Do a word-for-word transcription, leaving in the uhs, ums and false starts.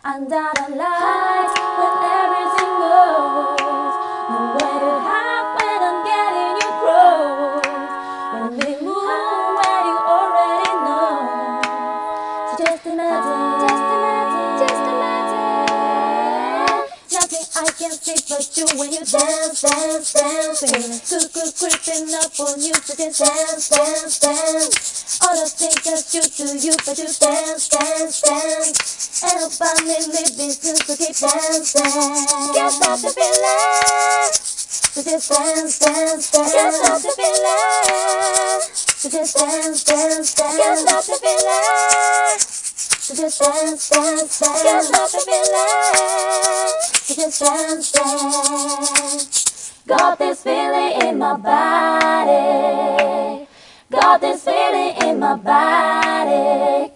under the lights when everything goes. Nowhere to hide when I'm getting you close. When we move where you already know. So just imagine, just imagine, just imagine. Nothing I can see but you when you dance, dance, dance. Feeling cuckoo creeping up on you, so just dance, dance, dance. All the things that you do, you but you dance, dance, dance. And nobody living soon, so keep dancing. Can't stop the feeling. So just dance, dance, dance. Can't stop the feeling. So just dance, dance, dance. Can't stop the feeling. So just dance, dance, dance. Can't stop the feeling. So just dance, dance. Got this feeling in my body. Got this feeling in my body.